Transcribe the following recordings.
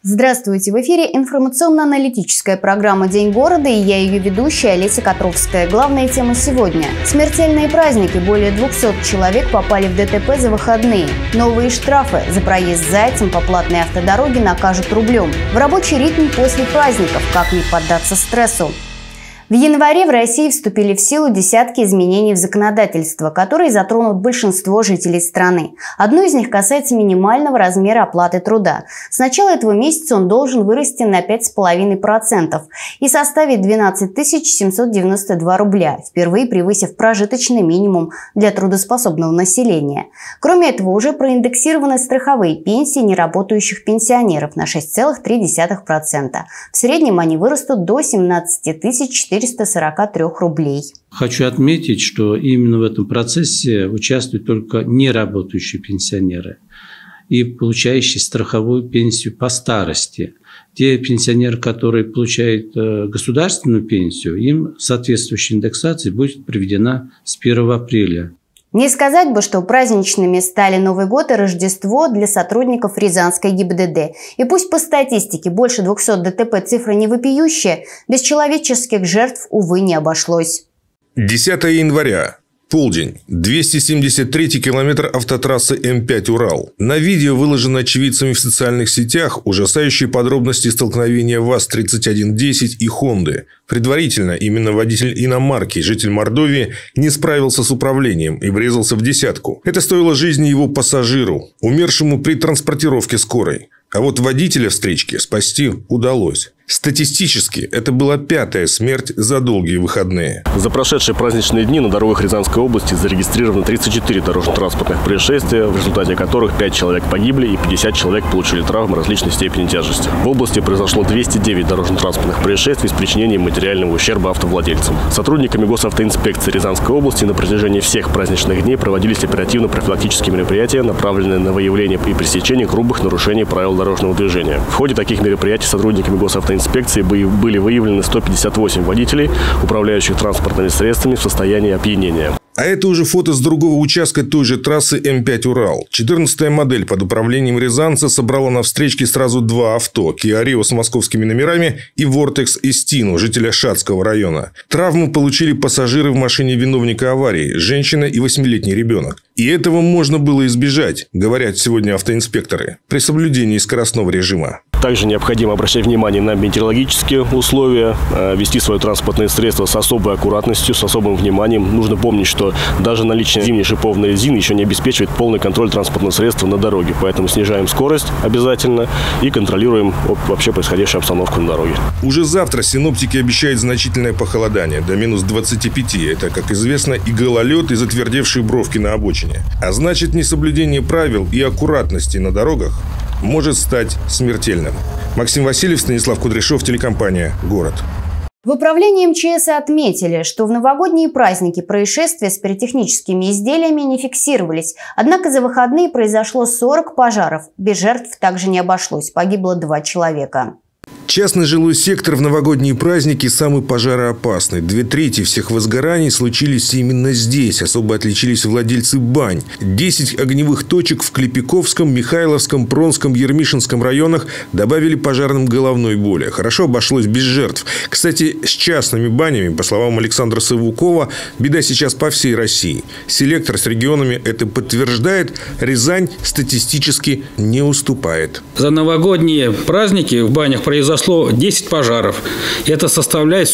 Здравствуйте! В эфире информационно-аналитическая программа «День города» и я ее ведущая Олеся Котровская. Главная тема сегодня. Смертельные праздники. Более 200 человек попали в ДТП за выходные. Новые штрафы. За проезд зайцем по платной автодороге накажут рублем. В рабочий ритм после праздников. Как не поддаться стрессу? В январе в России вступили в силу десятки изменений в законодательство, которые затронут большинство жителей страны. Одно из них касается минимального размера оплаты труда. С начала этого месяца он должен вырасти на 5,5% и составить 12 792 рубля, впервые превысив прожиточный минимум для трудоспособного населения. Кроме этого, уже проиндексированы страховые пенсии неработающих пенсионеров на 6,3%. В среднем они вырастут до 17 443 рублей. Хочу отметить, что именно в этом процессе участвуют только неработающие пенсионеры и получающие страховую пенсию по старости. Те пенсионеры, которые получают государственную пенсию, им соответствующая индексация будет проведена с 1 апреля. Не сказать бы, что праздничными стали Новый год и Рождество для сотрудников Рязанской ГИБДД. И пусть по статистике больше 200 ДТП цифра не вопиющая, без человеческих жертв, увы, не обошлось. 10 января. Полдень. 273-й километр автотрассы М5 «Урал». На видео выложены очевидцами в социальных сетях ужасающие подробности столкновения ВАЗ-3110 и «Хонды». Предварительно именно водитель иномарки, житель Мордовии, не справился с управлением и врезался в десятку. Это стоило жизни его пассажиру, умершему при транспортировке скорой. А вот водителя встречки спасти удалось. Статистически, это была 5-я смерть за долгие выходные. За прошедшие праздничные дни на дорогах Рязанской области зарегистрировано 34 дорожно-транспортных происшествия, в результате которых 5 человек погибли и 50 человек получили травмы различной степени тяжести. В области произошло 209 дорожно-транспортных происшествий с причинением материального ущерба автовладельцам. Сотрудниками госавтоинспекции Рязанской области на протяжении всех праздничных дней проводились оперативно-профилактические мероприятия, направленные на выявление и пресечение грубых нарушений правил дорожного движения. В ходе таких мероприятий сотрудниками госавтоинспекции были выявлены 158 водителей, управляющих транспортными средствами в состоянии опьянения. А это уже фото с другого участка той же трассы М5 «Урал». 14-я модель под управлением рязанца собрала на встречке сразу два авто – Kia Rio с московскими номерами и Vortex Estino, жителя Шацкого района. Травму получили пассажиры в машине виновника аварии – женщина и 8-летний ребенок. И этого можно было избежать, говорят сегодня автоинспекторы, при соблюдении скоростного режима. Также необходимо обращать внимание на метеорологические условия, вести свое транспортное средство с особой аккуратностью, с особым вниманием. Нужно помнить, что даже наличие зимней шиповной резины еще не обеспечивает полный контроль транспортного средства на дороге. Поэтому снижаем скорость обязательно и контролируем вообще происходящую обстановку на дороге. Уже завтра синоптики обещают значительное похолодание, до минус 25. Это, как известно, и гололед, и затвердевшие бровки на обочине. А значит, несоблюдение правил и аккуратности на дорогах может стать смертельным. Максим Васильев, Станислав Кудряшов, телекомпания «Город». В управлении МЧС отметили, что в новогодние праздники происшествия с пиротехническими изделиями не фиксировались. Однако за выходные произошло 40 пожаров. Без жертв также не обошлось. Погибло 2 человека. Частный жилой сектор в новогодние праздники самый пожароопасный. 2/3 всех возгораний случились именно здесь. Особо отличились владельцы бань. 10 огневых точек в Клепиковском, Михайловском, Пронском, Ермишинском районах добавили пожарным головной боли. Хорошо обошлось без жертв. Кстати, с частными банями, по словам Александра Савукова, беда сейчас по всей России. Селектор с регионами это подтверждает. Рязань статистически не уступает. За новогодние праздники в банях произошло 10 пожаров. Это составляет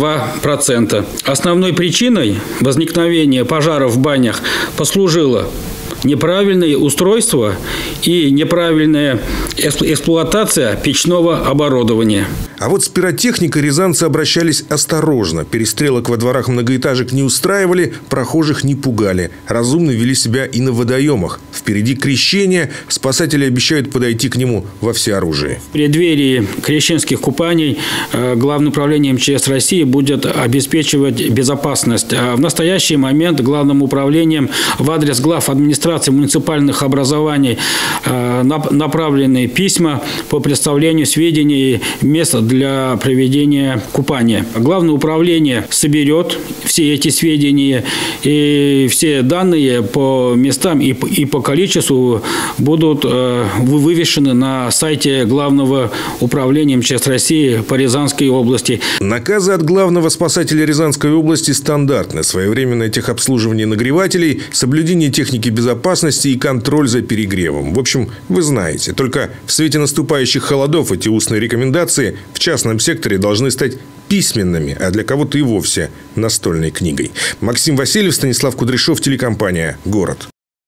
42%. Основной причиной возникновения пожаров в банях послужило неправильное устройство и неправильная эксплуатация печного оборудования. А вот с пиротехникой рязанцы обращались осторожно. Перестрелок во дворах многоэтажек не устраивали, прохожих не пугали. Разумно вели себя и на водоемах. Впереди крещение, спасатели обещают подойти к нему во всеоружии. В преддверии крещенских купаний Главное управление МЧС России будет обеспечивать безопасность. В настоящий момент Главным управлением в адрес глав администрации муниципальных образований направлены письма по представлению сведений мест для проведения купания. Главное управление соберет все эти сведения, и все данные по местам и по количеству будут вывешены на сайте Главного управления МЧС России по Рязанской области. Наказы от главного спасателя Рязанской области стандартны: своевременное техобслуживание нагревателей, соблюдение техники безопасности и контроль за перегревом. В общем, вы знаете, только в свете наступающих холодов эти устные рекомендации в частном секторе должны стать письменными, а для кого-то и вовсе настольной книгой. Максим Васильев, Станислав Кудряшов, телекомпания «Город».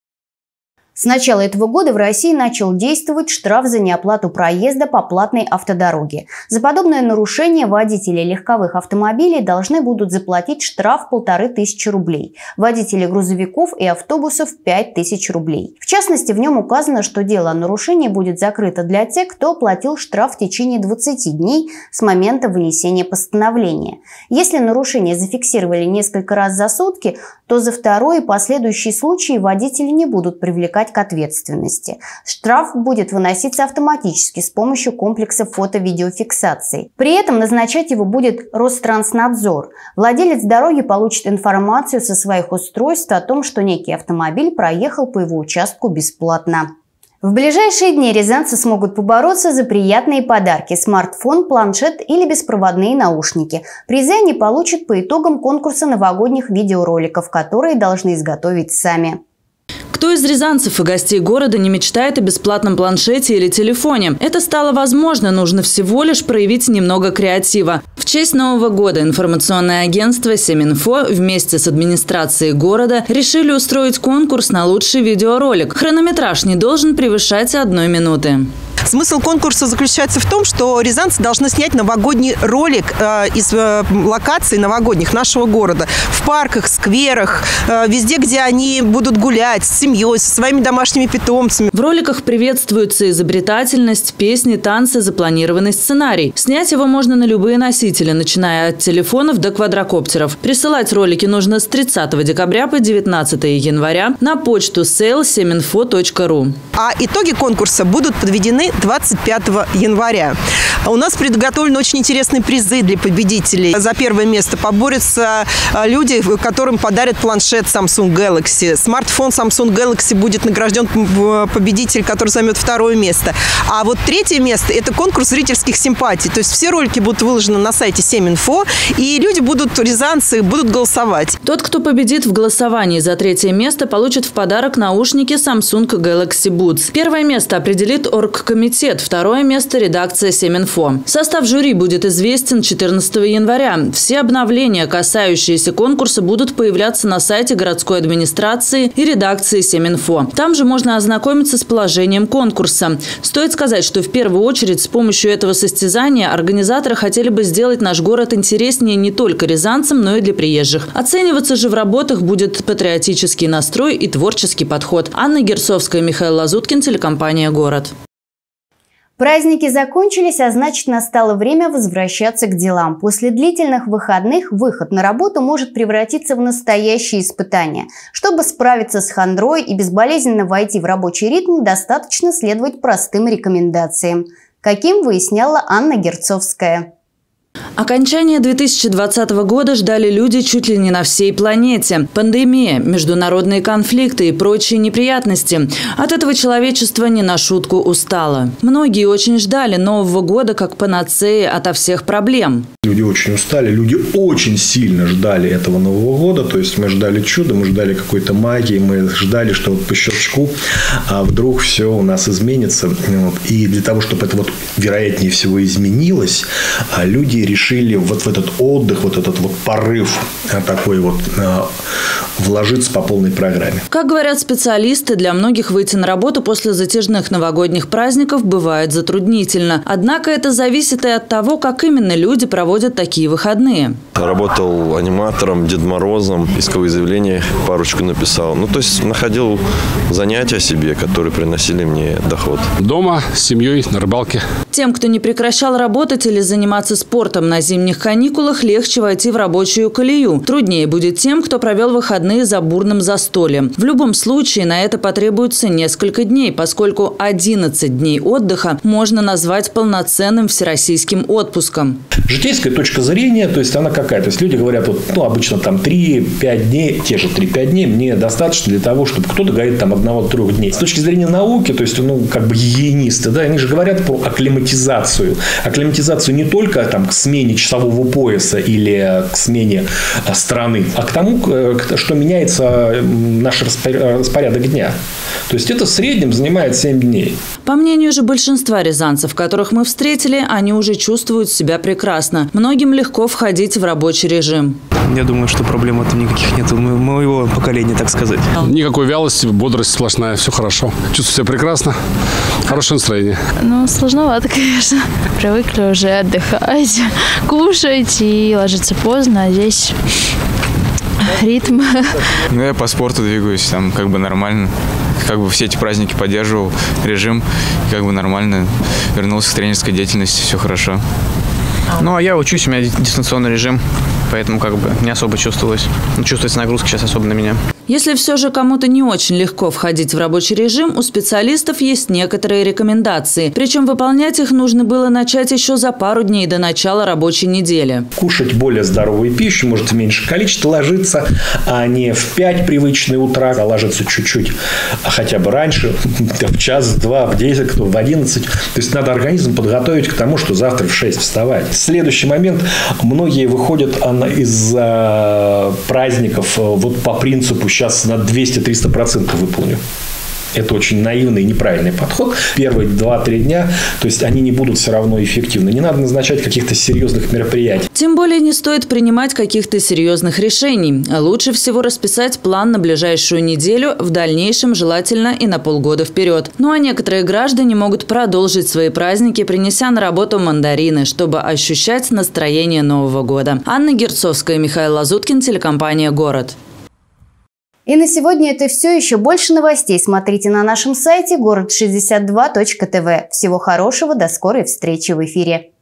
С начала этого года в России начал действовать штраф за неоплату проезда по платной автодороге. За подобное нарушение водители легковых автомобилей должны будут заплатить штраф 1500 рублей, водители грузовиков и автобусов 5000 рублей. В частности, в нем указано, что дело о нарушении будет закрыто для тех, кто оплатил штраф в течение 20 дней с момента вынесения постановления. Если нарушение зафиксировали несколько раз за сутки, то за второй и последующие случаи водители не будут привлекать к ответственности. Штраф будет выноситься автоматически с помощью комплекса фото-видеофиксации. При этом назначать его будет Ространснадзор. Владелец дороги получит информацию со своих устройств о том, что некий автомобиль проехал по его участку бесплатно. В ближайшие дни рязанцы смогут побороться за приятные подарки – смартфон, планшет или беспроводные наушники. Призы они получат по итогам конкурса новогодних видеороликов, которые должны изготовить сами. Кто из рязанцев и гостей города не мечтает о бесплатном планшете или телефоне? Это стало возможно, нужно всего лишь проявить немного креатива. В честь Нового года информационное агентство «Семинфо» вместе с администрацией города решили устроить конкурс на лучший видеоролик. Хронометраж не должен превышать 1 минуты. Смысл конкурса заключается в том, что рязанцы должны снять новогодний ролик из локаций новогодних нашего города. В парках, скверах, везде, где они будут гулять с семьей, со своими домашними питомцами. В роликах приветствуется изобретательность, песни, танцы, запланированный сценарий. Снять его можно на любые носители, начиная от телефонов до квадрокоптеров. Присылать ролики нужно с 30 декабря по 19 января на почту sale@seminfo.ru. А итоги конкурса будут подведены 25 января. У нас приготовлены очень интересные призы для победителей. За первое место поборются люди, которым подарят планшет Samsung Galaxy. Смартфон Samsung Galaxy будет награжден победитель, который займет 2 место. А вот 3 место – это конкурс зрительских симпатий. То есть все ролики будут выложены на сайте Семинфо, и люди рязанцы будут голосовать. Тот, кто победит в голосовании за 3 место, получит в подарок наушники Samsung Galaxy Buds. 1 место определит оргкомитет, 2 место – редакция Семинфо. Состав жюри будет известен 14 января. Все обновления, касающиеся конкурса, будут появляться на сайте городской администрации и редакции Семинфо. Там же можно ознакомиться с положением конкурса. Стоит сказать, что в первую очередь с помощью этого состязания организаторы хотели бы сделать наш город интереснее не только рязанцам, но и для приезжих. Оцениваться же в работах будет патриотический настрой и творческий подход. Анна Герцовская, Михаил Лазуткин, телекомпания «Город». Праздники закончились, а значит, настало время возвращаться к делам. После длительных выходных выход на работу может превратиться в настоящее испытание. Чтобы справиться с хандрой и безболезненно войти в рабочий ритм, достаточно следовать простым рекомендациям. Каким, выясняла Анна Герцовская. Окончание 2020 года ждали люди чуть ли не на всей планете. Пандемия, международные конфликты и прочие неприятности. От этого человечество не на шутку устало. Многие очень ждали Нового года как панацеи ото всех проблем. Люди очень устали, люди очень сильно ждали этого Нового года. То есть мы ждали чуда, мы ждали какой-то магии, мы ждали, что вот по щелчку вдруг все у нас изменится. И для того, чтобы это вероятнее всего изменилось, люди решили в этот отдых, этот порыв такой вложиться по полной программе. Как говорят специалисты, для многих выйти на работу после затяжных новогодних праздников бывает затруднительно. Однако это зависит и от того, как именно люди проводят такие выходные. Работал аниматором, Дед Морозом, исковые заявления парочку написал. То есть находил занятия себе, которые приносили мне доход. Дома, с семьей, на рыбалке. Тем, кто не прекращал работать или заниматься спортом на зимних каникулах, легче войти в рабочую колею. Труднее будет тем, кто провел выходные выходные за бурным застольем. В любом случае на это потребуется несколько дней, поскольку 11 дней отдыха можно назвать полноценным всероссийским отпуском. Житейская точка зрения, то есть она какая? То есть люди говорят, вот, обычно там 3-5 дней, те же 3-5 дней мне достаточно для того, чтобы кто-то говорит там 1-3 дней. С точки зрения науки, то есть, как бы гигиенисты, да, они же говорят про акклиматизацию. Акклиматизацию не только там к смене часового пояса или к смене страны, а к тому, что меняется наш распорядок дня. То есть это в среднем занимает 7 дней. По мнению же большинства рязанцев, которых мы встретили, они уже чувствуют себя прекрасно. Многим легко входить в рабочий режим. Я думаю, что проблем там никаких нет. Моего поколения, так сказать. Никакой вялости, бодрость сплошная, все хорошо. Чувствую себя прекрасно, хорошее настроение. Сложновато, конечно. Привыкли уже отдыхать, кушать и ложиться поздно, а здесь ритм. Я по спорту двигаюсь, там как бы нормально. Как бы все эти праздники поддерживал, режим, как бы нормально. Вернулся к тренерской деятельности, все хорошо. А я учусь, у меня дистанционный режим, поэтому как бы не особо чувствовалось. Чувствуется нагрузка сейчас особо на меня. Если все же кому-то не очень легко входить в рабочий режим, у специалистов есть некоторые рекомендации. Причем выполнять их нужно было начать еще за пару дней до начала рабочей недели. Кушать более здоровую пищу, может в меньшее количество ложиться, а не в 5 привычные утра, а ложиться чуть-чуть, хотя бы раньше, в час, в 2, в 10, в 11. То есть надо организм подготовить к тому, что завтра в 6 вставать. Следующий момент. Многие выходят из праздников вот по принципу сейчас на 200-300% выполню. Это очень наивный и неправильный подход. Первые 2-3 дня, то есть они не будут все равно эффективны. Не надо назначать каких-то серьезных мероприятий. Тем более не стоит принимать каких-то серьезных решений. Лучше всего расписать план на ближайшую неделю, в дальнейшем желательно и на полгода вперед. А некоторые граждане могут продолжить свои праздники, принеся на работу мандарины, чтобы ощущать настроение Нового года. Анна Герцовская, Михаил Лазуткин, телекомпания «Город». И на сегодня это все. Еще больше новостей смотрите на нашем сайте город62.тв. Всего хорошего, до скорой встречи в эфире.